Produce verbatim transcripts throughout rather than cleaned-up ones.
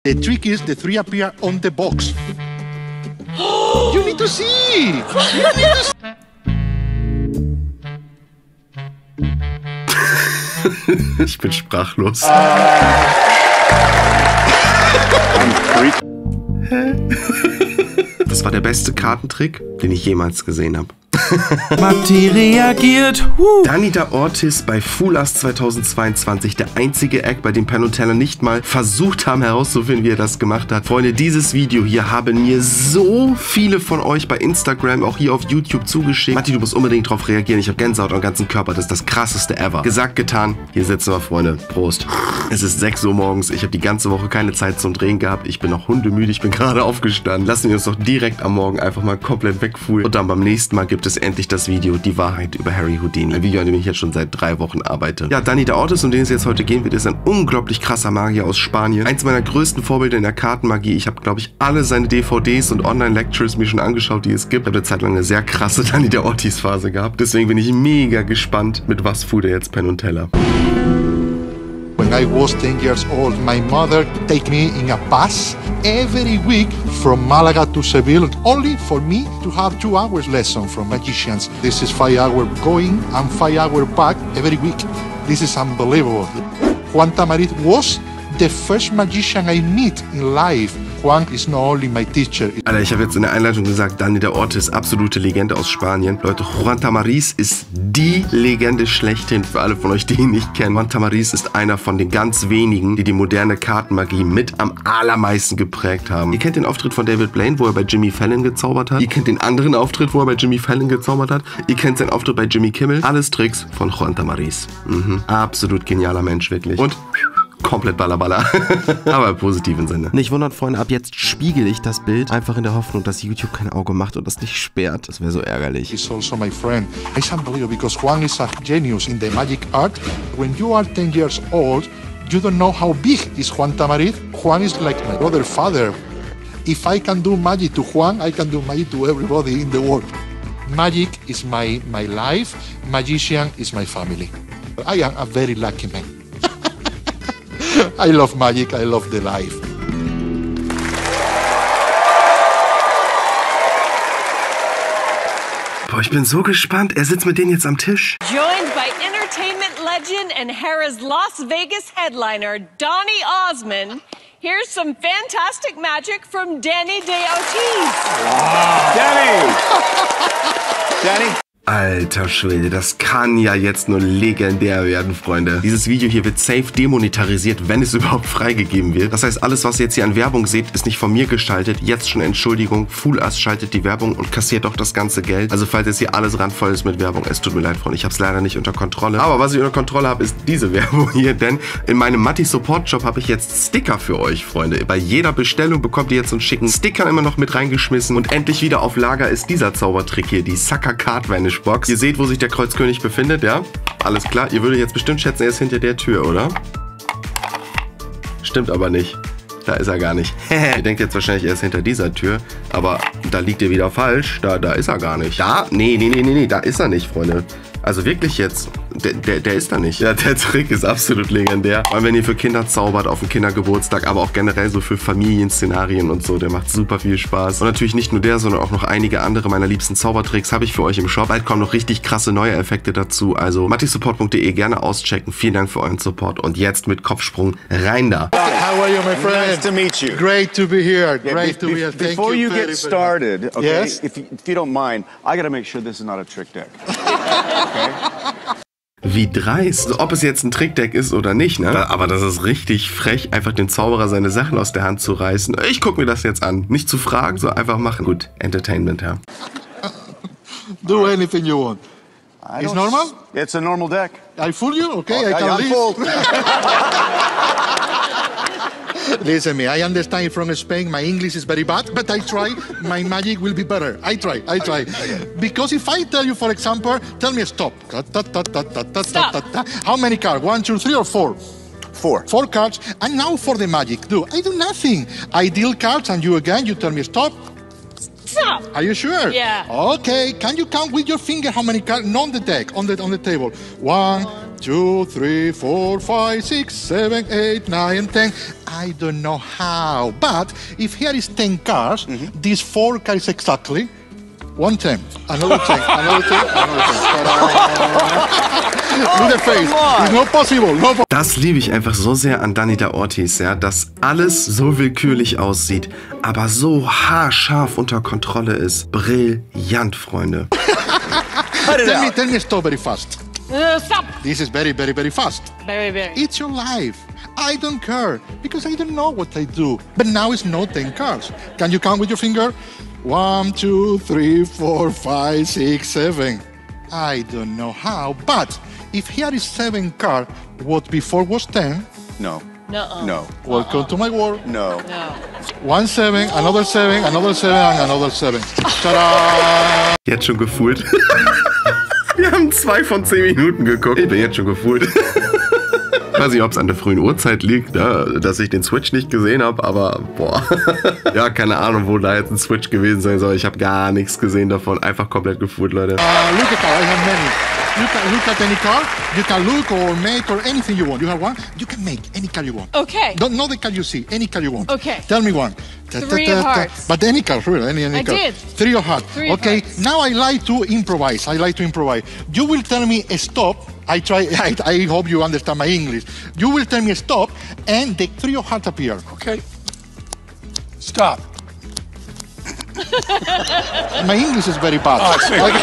The trick is the three appear on the box. You need to see. You need to see. Ich bin sprachlos. Das war der beste Kartentrick, den ich jemals gesehen habe. Matti reagiert. Woo. Danny-Da Ortiz bei Fool Us zweitausendzweiundzwanzig. Der einzige Act, bei dem Penn und Teller nicht mal versucht haben herauszufinden, wie er das gemacht hat. Freunde, dieses Video hier haben mir so viele von euch bei Instagram, auch hier auf YouTube zugeschickt. Matti, du musst unbedingt drauf reagieren. Ich habe Gänsehaut am ganzen Körper. Das ist das krasseste ever. Gesagt, getan. Hier sitzen wir, Freunde. Prost. Es ist sechs Uhr morgens. Ich habe die ganze Woche keine Zeit zum Drehen gehabt. Ich bin noch hundemüde. Ich bin gerade aufgestanden. Lassen wir uns doch direkt am Morgen einfach mal komplett wegfuhlen. Und dann beim nächsten Mal gibt es endlich das Video Die Wahrheit über Harry Houdini. Ein Video, an dem ich jetzt schon seit drei Wochen arbeite. Ja, Danny-Da Ortiz, um den es jetzt heute gehen wird, ist ein unglaublich krasser Magier aus Spanien. Eins meiner größten Vorbilder in der Kartenmagie. Ich habe, glaube ich, alle seine D V Ds und Online-Lectures mir schon angeschaut, die es gibt. Ich habe eine Zeit lang eine sehr krasse Danny-Da Ortiz-Phase gehabt. Deswegen bin ich mega gespannt, mit was food er jetzt Penn und Teller. When I was ten years old, my mother take me in a bus every week from Malaga to Seville, only for me to have two hours lesson from magicians. This is five hours going and five hours back every week. This is unbelievable. Juan Tamariz was the first magician I meet in life. Juan is not only my teacher. Alter, ich habe jetzt in der Einleitung gesagt, Danny-Da Ortiz, absolute Legende aus Spanien. Leute, Juan Tamariz ist die Legende schlechthin für alle von euch, die ihn nicht kennen. Juan Tamariz ist einer von den ganz wenigen, die die moderne Kartenmagie mit am allermeisten geprägt haben. Ihr kennt den Auftritt von David Blaine, wo er bei Jimmy Fallon gezaubert hat. Ihr kennt den anderen Auftritt, wo er bei Jimmy Fallon gezaubert hat. Ihr kennt seinen Auftritt bei Jimmy Kimmel. Alles Tricks von Juan Tamariz. Mhm. Absolut genialer Mensch, wirklich. Und komplett ballerballer. Aber im positiven Sinne. Nicht wundern, Freunde, ab jetzt spiegel ich das Bild, einfach in der Hoffnung, dass YouTube kein Auge macht und das nicht sperrt. Das wäre so ärgerlich. He's also my friend. It's unbelievable because Juan is a genius in the magic art. When you are ten years old, you don't know how big is Juan Tamariz. Juan is like my brother, father. If I can do magic to Juan, I can do magic to everybody in the world. Magic is my, my life. Magician is my family. I am a very lucky man. I love magic, I love the life. Boah, ich bin so gespannt. Er sitzt mit denen jetzt am Tisch. Joined by entertainment legend and Harrah's Las Vegas headliner, Donny Osmond, here's some fantastic magic from Danny-Da Ortiz. Wow. Danny! Danny? Alter Schwede, das kann ja jetzt nur legendär werden, Freunde. Dieses Video hier wird safe demonetarisiert, wenn es überhaupt freigegeben wird. Das heißt, alles, was ihr jetzt hier an Werbung seht, ist nicht von mir gestaltet. Jetzt schon Entschuldigung, Fool Us schaltet die Werbung und kassiert doch das ganze Geld. Also falls jetzt hier alles randvoll ist mit Werbung, es tut mir leid, Freunde, ich habe es leider nicht unter Kontrolle. Aber was ich unter Kontrolle habe, ist diese Werbung hier, denn in meinem Matti Support Shop habe ich jetzt Sticker für euch, Freunde. Bei jeder Bestellung bekommt ihr jetzt so einen schicken Sticker immer noch mit reingeschmissen. Und endlich wieder auf Lager ist dieser Zaubertrick hier, die Sucker Card Vanish Box. Ihr seht, wo sich der Kreuzkönig befindet, ja? Alles klar. Ihr würdet jetzt bestimmt schätzen, er ist hinter der Tür, oder? Stimmt aber nicht. Da ist er gar nicht. Ihr denkt jetzt wahrscheinlich, er ist hinter dieser Tür, aber da liegt ihr wieder falsch. Da, da ist er gar nicht. Da? Nee, nee, nee, nee, nee, da ist er nicht, Freunde. Also wirklich jetzt, der, der, der ist da nicht. Ja, der Trick ist absolut legendär. Vor allem, wenn ihr für Kinder zaubert, auf dem Kindergeburtstag, aber auch generell so für Familienszenarien und so. Der macht super viel Spaß. Und natürlich nicht nur der, sondern auch noch einige andere meiner liebsten Zaubertricks habe ich für euch im Shop. Bald kommen noch richtig krasse neue Effekte dazu. Also mattisupport punkt de gerne auschecken. Vielen Dank für euren Support. Und jetzt mit Kopfsprung rein da. How are you, my friend? Nice to meet you. Great to be here. Yeah, Great be, to be here. Thank before you, you very, get started, okay, yes? if, you, if you don't mind, I got to make sure this is not a trick deck. Okay? Wie dreist. Ob es jetzt ein Trickdeck ist oder nicht, ne? Aber das ist richtig frech, einfach dem Zauberer seine Sachen aus der Hand zu reißen. Ich gucke mir das jetzt an. Nicht zu fragen, so einfach machen. Gut, Entertainment, ja. Do anything you want. I It's don't normal? s- It's a normal deck. I fool you? Okay, Okay, I can I'm leave. full. Listen me, I understand from Spain, my English is very bad, but I try, my magic will be better. I try, I try. Because if I tell you, for example, tell me stop. Ta, ta, ta, ta, ta, ta, Stop. ta, ta. How many cards? One, two, three, or four? Four. Four cards. And now for the magic. Do I do nothing. I deal cards and you again, you tell me stop. Stop. Are you sure? Yeah. Okay. Can you count with your finger how many cards? Not on the deck, on the on the table. One, two, three, four, five, six, seven, eight, nine, ten. I don't know how, but if here is ten cars, mm-hmm. these four cars exactly, one ten, another ten, another ten, another ten. Look the face. It's not possible. No po Das liebe ich einfach so sehr an Dani da Ortiz, ja, dass alles so willkürlich aussieht, aber so haarscharf unter Kontrolle ist. Brillant, Freunde. tell me, tell me stop very fast. Uh, stop. This is very, very, very fast. Very, very. It's your life. I don't care because I don't know what I do. But now it's not ten cars. Can you count with your finger? One, two, three, four, five, six, seven. I don't know how, but if here is seven car, what before was ten? No. No. No. Welcome to my world. No. No. One seven, another seven, another seven, and another seven. Ta-da! Jetzt schon gefühlt. Wir haben zwei von zehn Minuten geguckt. Ich bin jetzt schon gefühlt. Ich weiß nicht, ob es an der frühen Uhrzeit liegt, ja, dass ich den Switch nicht gesehen habe, aber boah. Ja, keine Ahnung, wo da jetzt ein Switch gewesen sein soll. Ich habe gar nichts gesehen davon. Einfach komplett gefühlt, Leute. Uh, look at car, I have many. You can look at any car, you can look or make or anything you want. You have one, you can make any car you want. Okay. Don't know the car you see, any car you want. Okay. Tell me one. Three of hearts. But any car, really, any, any I car. did. Three of hearts. Three of okay, hearts. now I like to improvise. I like to improvise. You will tell me stop. I try, I, I hope you understand my English. You will tell me stop and the three of hearts appear. Okay. Stop. My English is very bad. Oh, I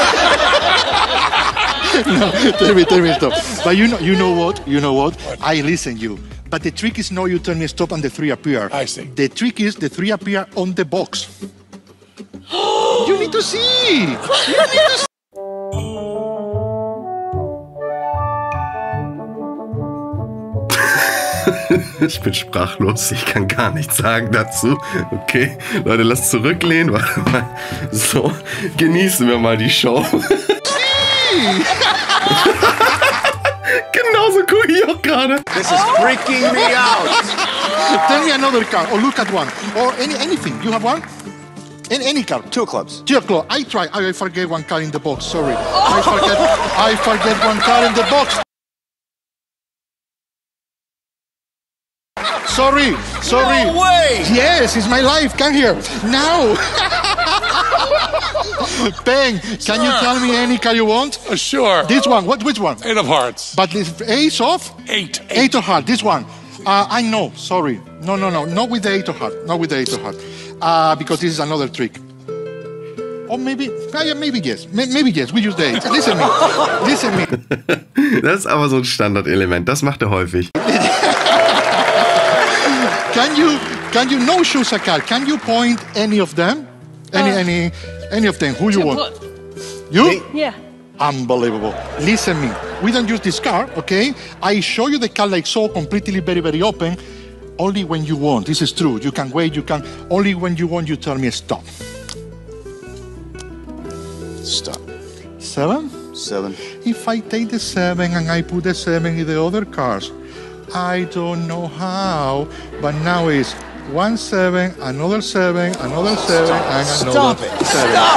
see. No, tell me, tell me stop. But you know, you know what? You know what? What? I listen you. But the trick is no, you tell me stop and the three appear. I see. The trick is the three appear on the box. You need to see. You need to see. Ich bin sprachlos. Ich kann gar nichts sagen dazu. Okay, Leute, lasst zurücklehnen. Warte mal. So, genießen wir mal die Show. Genauso gucke ich auch gerade. This is freaking me out. Tell me another car or look at one or any anything. You have one? In any car. Two clubs. Two o'clock. I try. I forget one car in the box. Sorry. I forget. I forget one car in the box. Sorry, sorry. No way! Yes, it's my life. Come here. Now. Peng, can you tell me any car you want? Uh, sure. This one. What? Which one? Eight of hearts. But this ace of? Eight. Eight of heart. This one. Uh, I know. Sorry. No, no, no. Not with the eight of heart. Not with the eight of heart. Uh, because this is another trick. Or maybe, uh, yeah, maybe yes. Maybe yes. We use the eight. Listen me. Listen me. Das ist aber so ein Standardelement. Das macht er häufig. Can you can you no choose a car? Can you point any of them? Any Uh, any any of them? Who you want? What? You? Yeah. Unbelievable. Listen me. We don't use this car, okay? I show you the car like so, completely very very open. Only when you want. This is true. You can wait. You can only when you want. You tell me stop. Stop. Seven. Seven. If I take the seven and I put the seven in the other cars, I don't know how, but now it's one seven, another seven, another seven, and Stop another it. seven. Stop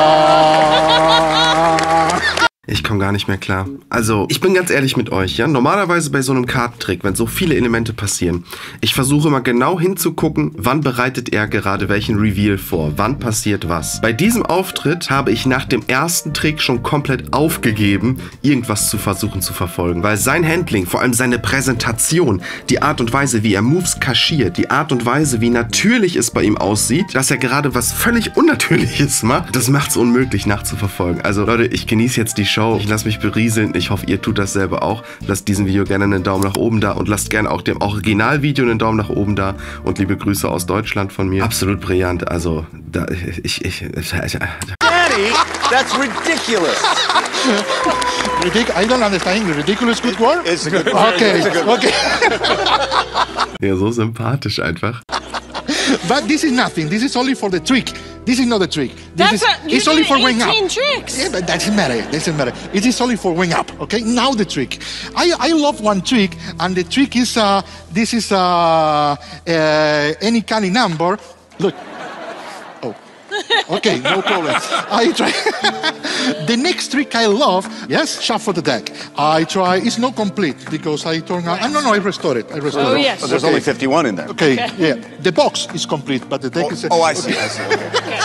Ta-da! Ich komme gar nicht mehr klar. Also, ich bin ganz ehrlich mit euch, ja. Normalerweise bei so einem Kartentrick, wenn so viele Elemente passieren, ich versuche immer genau hinzugucken, wann bereitet er gerade welchen Reveal vor, wann passiert was. Bei diesem Auftritt habe ich nach dem ersten Trick schon komplett aufgegeben, irgendwas zu versuchen zu verfolgen, weil sein Handling, vor allem seine Präsentation, die Art und Weise, wie er Moves kaschiert, die Art und Weise, wie natürlich es bei ihm aussieht, dass er gerade was völlig Unnatürliches macht, das macht es unmöglich nachzuverfolgen. Also Leute, ich genieße jetzt die Show. Ich lasse mich berieseln. Ich hoffe, ihr tut dasselbe auch. Lasst diesem Video gerne einen Daumen nach oben da und lasst gerne auch dem Originalvideo einen Daumen nach oben da. Und liebe Grüße aus Deutschland von mir. Absolut brillant. Also, da, ich, ich, Danny, that's ridiculous. Ridic- I don't understand English. Ridiculous good word? It's a good word. Okay, It's a good word. okay. ja, so sympathisch einfach. But this is nothing. This is only for the trick. This is not the trick. This That's is, a, you it's only did for wing up. eighteen tricks. Yeah, but doesn't matter. Doesn't matter. It is only for wing up. Okay. Now the trick. I I love one trick, and the trick is uh this is uh, uh any kind of number. Look. Oh. Okay, no problem. I try. The next trick I love, yes, shuffle the deck. I try, it's not complete because I turn out, uh, no, no, I restore it. I restore Oh, it. yes. But there's Okay. only fifty-one in there. Okay, Okay. yeah. The box is complete, but the deck Oh, is... oh, I see, I see. Okay.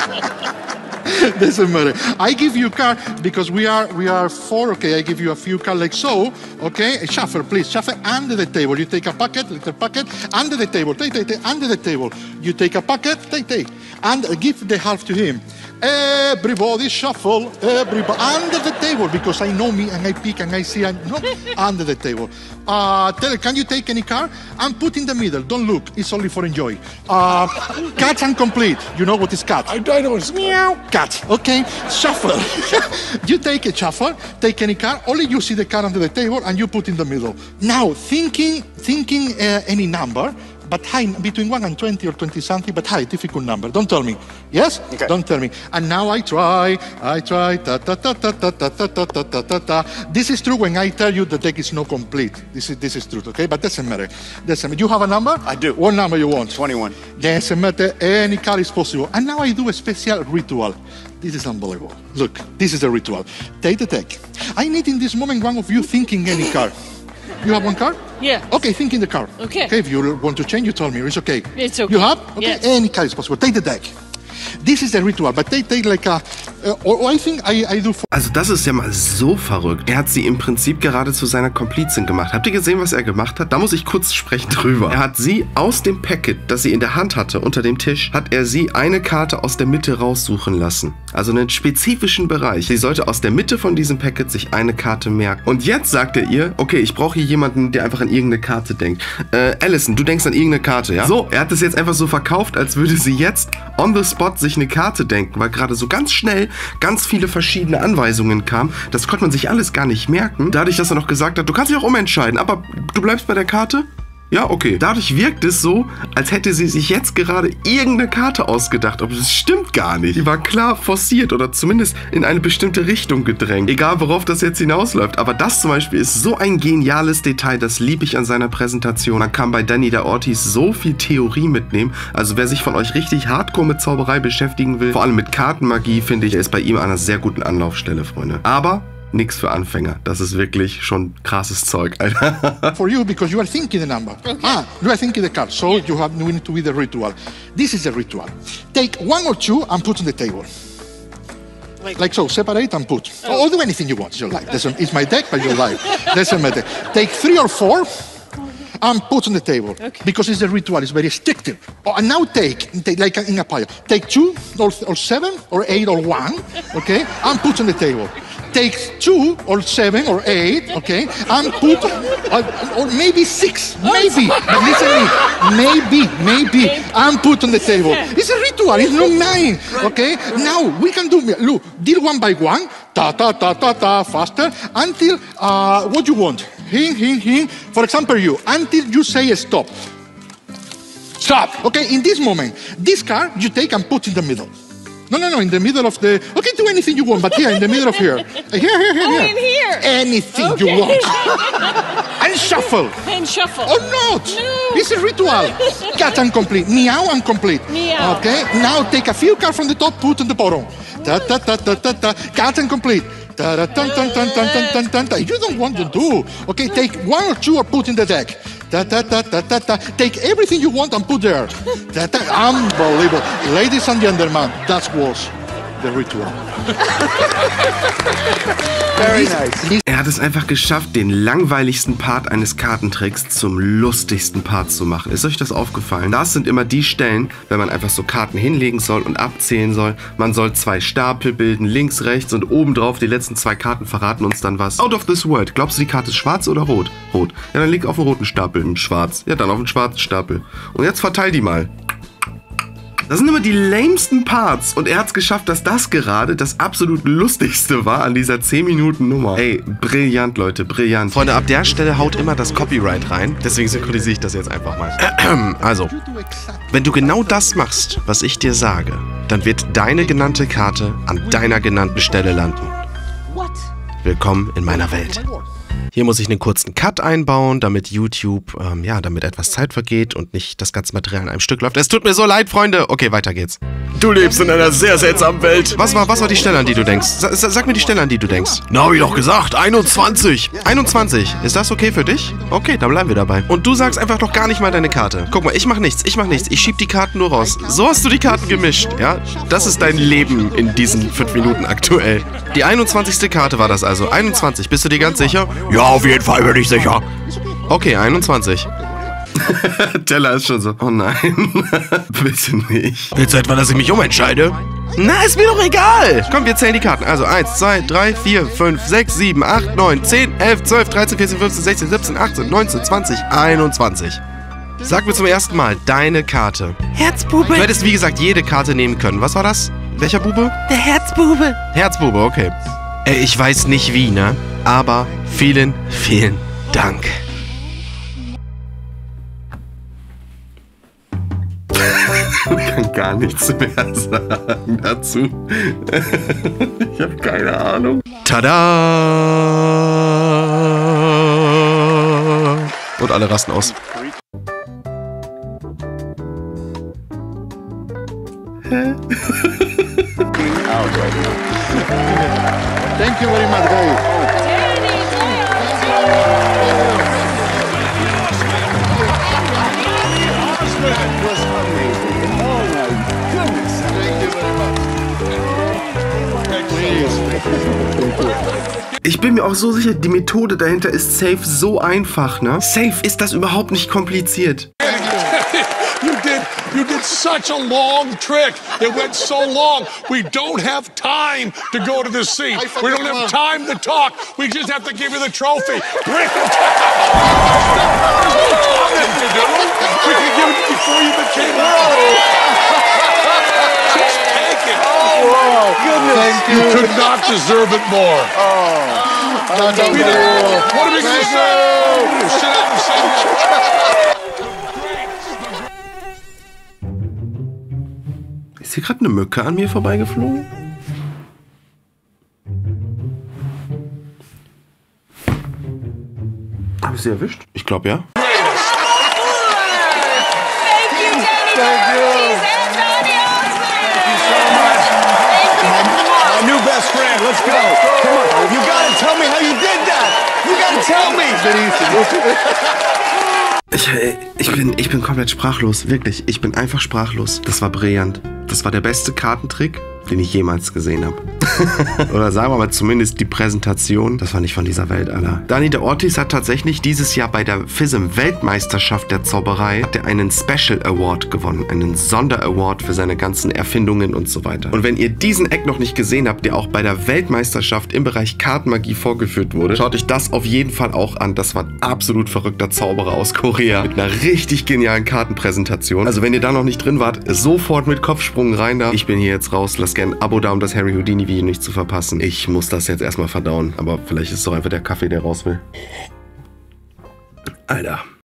Doesn't matter. I give you a card because we are we are four. Okay, I give you a few cards like so. Okay, shuffle, please. Shuffle under the table. You take a packet, little packet, under the table. Take, take, take, under the table. You take a packet, take, take, and give the half to him. Everybody shuffle. Everybody under the table because I know me and I pick and I see. I no under the table. Uh, tell her, can you take any card and put in the middle? Don't look. It's only for enjoy. Uh, cat and complete. You know what is cat? I, I know it's Meow. Cat. Okay. Shuffle. You take a shuffle, take any card, only you see the card under the table and you put in the middle. Now, thinking thinking uh, any number, but high, between one and twenty or twenty something, but high, difficult number. Don't tell me. Yes? Okay. Don't tell me. And now I try, I try, ta ta ta ta ta ta ta ta ta ta ta ta. This is true when I tell you the deck is not complete. This is this is true, okay? But doesn't matter. Doesn't matter. You have a number? I do. What number you want? twenty-one. Doesn't matter. Any card is possible. And now I do a special ritual. This is unbelievable. Look, this is a ritual. Take the deck. I need in this moment one of you thinking any card. You have one card? Yeah. Okay, think in the card. Okay. Okay, if you want to change, you tell me. It's okay. It's okay. You have? Okay, Yes. any card is possible. Take the deck. This is the ritual, but they take like a, uh, or I think I, I do. Also das ist ja mal so verrückt. Er hat sie im Prinzip gerade zu seiner Komplizin gemacht. Habt ihr gesehen, was er gemacht hat? Da muss ich kurz sprechen drüber. Er hat sie aus dem Packet, das sie in der Hand hatte, unter dem Tisch, hat er sie eine Karte aus der Mitte raussuchen lassen. Also einen spezifischen Bereich. Sie sollte aus der Mitte von diesem Packet sich eine Karte merken. Und jetzt sagt er ihr, okay, ich brauche hier jemanden, der einfach an irgendeine Karte denkt. Äh, Allison, du denkst an irgendeine Karte, ja? So, er hat es jetzt einfach so verkauft, als würde sie jetzt on the spot sich eine Karte denken, weil gerade so ganz schnell ganz viele verschiedene Anweisungen kamen. Das konnte man sich alles gar nicht merken. Dadurch, dass er noch gesagt hat, du kannst dich auch umentscheiden, aber du bleibst bei der Karte? Ja, okay. Dadurch wirkt es so, als hätte sie sich jetzt gerade irgendeine Karte ausgedacht. Aber das stimmt gar nicht. Die war klar forciert oder zumindest in eine bestimmte Richtung gedrängt. Egal, worauf das jetzt hinausläuft. Aber das zum Beispiel ist so ein geniales Detail. Das liebe ich an seiner Präsentation. Man kann bei Danny da Ortiz so viel Theorie mitnehmen. Also wer sich von euch richtig hardcore mit Zauberei beschäftigen will, vor allem mit Kartenmagie, finde ich, er ist bei ihm an einer sehr guten Anlaufstelle, Freunde. Aber nix für Anfänger. Das ist wirklich schon krasses Zeug, Alter. For you because you are thinking the number. Okay. Ah, you are thinking the card. So you have we need to be the ritual. This is the ritual. Take one or two and put on the table. Like, Like so, separate and put. Oh. Or do anything you want. It's your life. Doesn't, it's my deck, but your life. Doesn't matter. Take three or four and put on the table. Okay. Because it's the ritual. It's very restrictive. Oh, and now take, take like in a pile. Take two or, or seven or eight or one, okay, and put on the table. Take two or seven or eight, okay, and put, uh, or maybe six, maybe, but listen to me, maybe, maybe, and put on the table. It's a ritual, it's not mine, okay? Now we can do, look, deal one by one, ta ta ta ta ta, faster, until, uh, what you want, hing, hing, hing. For example, you, until you say stop. Stop, okay, in this moment, this card you take and put in the middle. No, no, no, in the middle of the... Okay, do anything you want, but here, in the middle of here. Here, here, here, Oh, here. in here. Anything Okay. you want. And shuffle. and shuffle. Or not. No. It's a ritual. Cat and complete. Meow and complete. Meow. Okay, now take a few cards from the top, put on the bottom. Ta ta ta ta ta ta. Cat and complete. Ta ta ta ta ta ta ta ta ta. You don't want to do. Okay, take one or two or put in the deck. Ta ta ta ta ta ta. Take everything you want and put there. Ta ta. Unbelievable. Ladies and gentlemen, that was the ritual. Very nice. Er hat es einfach geschafft, den langweiligsten Part eines Kartentricks zum lustigsten Part zu machen. Ist euch das aufgefallen? Das sind immer die Stellen, wenn man einfach so Karten hinlegen soll und abzählen soll. Man soll zwei Stapel bilden, links, rechts und obendrauf. Die letzten zwei Karten verraten uns dann was. Out of this world. Glaubst du, die Karte ist schwarz oder rot? Rot. Ja, dann leg auf den roten Stapel ein schwarz. Ja, dann auf den schwarzen Stapel. Und jetzt verteil die mal. Das sind immer die lamesten Parts und er hat es geschafft, dass das gerade das absolut lustigste war an dieser zehn Minuten Nummer. Ey, brillant, Leute, brillant. Freunde, ab der Stelle haut immer das Copyright rein. Deswegen synchronisiere ich das jetzt einfach mal. Also, wenn du genau das machst, was ich dir sage, dann wird deine genannte Karte an deiner genannten Stelle landen. What? Willkommen in meiner Welt. Hier muss ich einen kurzen Cut einbauen, damit YouTube, ähm, ja, damit etwas Zeit vergeht und nicht das ganze Material in einem Stück läuft. Es tut mir so leid, Freunde. Okay, weiter geht's. Du lebst in einer sehr seltsamen Welt. Was war, was war die Stelle, an die du denkst? Sa sag mir die Stelle, an die du denkst. Na, hab ich doch gesagt. einundzwanzig. einundzwanzig. Ist das okay für dich? Okay, dann bleiben wir dabei. Und du sagst einfach doch gar nicht mal deine Karte. Guck mal, ich mach nichts. Ich mach nichts. Ich schieb die Karten nur raus. So hast du die Karten gemischt, ja? Das ist dein Leben in diesen fünf Minuten aktuell. Die einundzwanzigste Karte war das also. einundzwanzig. Bist du dir ganz sicher? Ja, auf jeden Fall bin ich sicher. Okay, einundzwanzig. Teller ist schon so, oh nein, bitte nicht. Willst du etwa, dass ich mich umentscheide? Na, ist mir doch egal. Komm, wir zählen die Karten. Also eins, zwei, drei, vier, fünf, sechs, sieben, acht, neun, zehn, elf, zwölf, dreizehn, vierzehn, fünfzehn, sechzehn, siebzehn, achtzehn, neunzehn, zwanzig, einundzwanzig. Sag mir zum ersten Mal deine Karte. Herzbube. Du hättest, wie gesagt, jede Karte nehmen können. Was war das? Welcher Bube? Der Herzbube. Herzbube, okay. Äh, ich weiß nicht wie, ne? Aber vielen, vielen Dank. Ich kann gar nichts mehr sagen dazu. Ich habe keine Ahnung. Tada! Und alle rasten aus. Thank you very much, guys. Ich bin mir auch so sicher, die Methode dahinter ist safe so einfach, ne? Safe ist das überhaupt nicht kompliziert. You did, you did such a long trick. It went so long. We don't have time to go to the seat. We don't have time to talk. We just have to give you the trophy. Bring it down. To do. We can give it before you became world. Just take it. Oh, goodness. Thank you. You could not deserve it more. Oh, What are we gonna do? Sit down and say Ist hier gerade eine Mücke an mir vorbeigeflogen? Hab ich sie erwischt? Ich glaube ja. Thank you, Danny Ortiz and Donny Osmond. My new best friend, let's go. Come on, you gotta tell me how you did that. You gotta tell me. Ich, ich, bin, ich bin komplett sprachlos, wirklich. Ich bin einfach sprachlos. Das war brillant. Das war der beste Kartentrick, den ich jemals gesehen habe. Oder sagen wir mal zumindest die Präsentation. Das war nicht von dieser Welt, Alter. Donny de Ortiz hat tatsächlich dieses Jahr bei der F I S M-Weltmeisterschaft der Zauberei hat er einen Special Award gewonnen. Einen Sonder-Award für seine ganzen Erfindungen und so weiter. Und wenn ihr diesen Eck noch nicht gesehen habt, der auch bei der Weltmeisterschaft im Bereich Kartenmagie vorgeführt wurde, schaut euch das auf jeden Fall auch an. Das war ein absolut verrückter Zauberer aus Korea mit einer richtig genialen Kartenpräsentation. Also wenn ihr da noch nicht drin wart, sofort mit Kopfsprung rein da. Ich bin hier jetzt raus. Lasst gerne ein Abo da, um das Harry Houdini-Video nicht zu verpassen. Ich muss das jetzt erstmal verdauen. Aber vielleicht ist es doch einfach der Kaffee, der raus will. Alter.